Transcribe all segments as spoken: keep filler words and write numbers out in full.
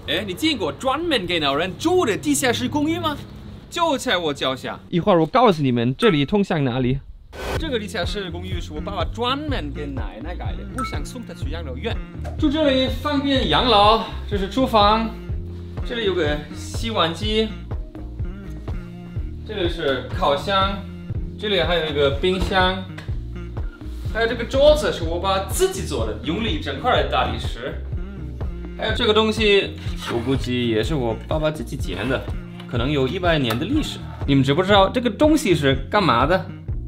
哎，你见过专门给老人住的地下室公寓吗？就在我脚下。一会儿我告诉你们这里通向哪里。这个地下室公寓是我爸爸专门给奶奶改的，不想送她去养老院。住这里方便养老。这是厨房，这里有个洗碗机，这里是烤箱，这里还有一个冰箱，还有这个桌子是我爸自己做的，用了一整块的大理石。还有这个东西，我估计也是我爸爸自己捡的，可能有一百年的历史。你们知不知道这个东西是干嘛的？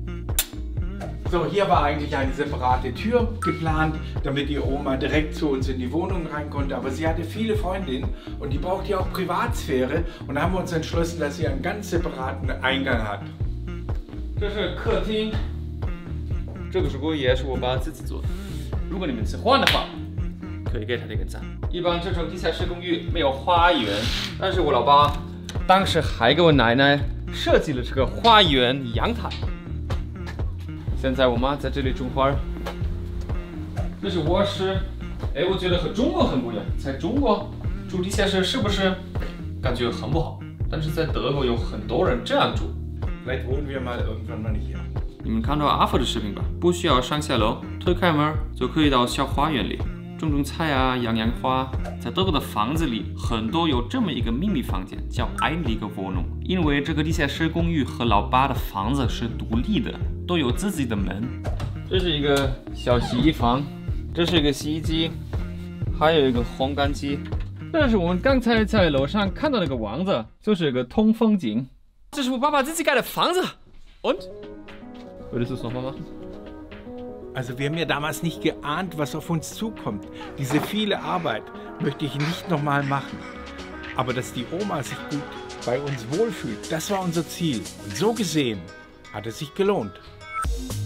So, hier war eigentlich eine separate Tür geplant, damit die Oma direkt zu uns in die Wohnung rein konnte. Aber sie hatte viele Freundinnen und die brauchte ja auch Privatsphäre. Und da haben wir uns entschlossen, dass sie einen ganz separaten Eingang hat. 这是客厅，这个是锅也是我爸自己做的。如果你们喜欢的话，可以给他点个赞。一般这种地下室公寓没有花园，但是我老爸当时还给我奶奶设计了这个花园阳台。 现在我妈在这里种花，这是卧室。哎，我觉得和中国很不一样。在中国住地下室是不是感觉很不好？但是在德国有很多人这样住。 Vielleicht wohnen wir mal irgendwann mal hier. 你们看到阿福的视频吧？不需要上下楼，推开门就可以到小花园里种种菜啊，养养花。在德国的房子里，很多有这么一个秘密房间，叫 Einliegerwohnung， 因为这个地下室公寓和老爸的房子是独立的。 都有自己的门。这是一个小洗衣房，这是一个洗衣机，还有一个烘干机。但是我们刚才在楼上看到那个王子，就是一个通风井。这是我爸爸自己盖的房子。Und? Würdest du es nochmal machen? Also wir haben ja damals nicht geahnt, was auf uns zukommt. Diese viele Arbeit möchte ich nicht nochmal machen. Aber dass die Oma sich gut bei uns wohlfühlt, das war unser Ziel. Und so gesehen hat es sich gelohnt.